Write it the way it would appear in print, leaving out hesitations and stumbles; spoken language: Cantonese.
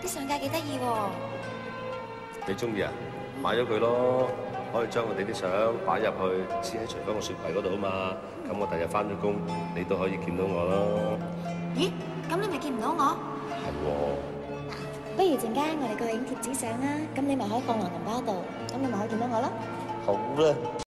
啲相架幾得意喎。 你中意啊？買咗佢咯，可以將我哋啲相擺入去，黐喺廚房個雪櫃嗰度啊嘛。咁我第日翻咗工，你都可以見到我咯。 咦？咁你咪見唔到我？ 係喎。 不如陣間我哋過去影貼紙相啦，咁你咪可以放落銀包度，咁你咪可以見到我咯。 好啦。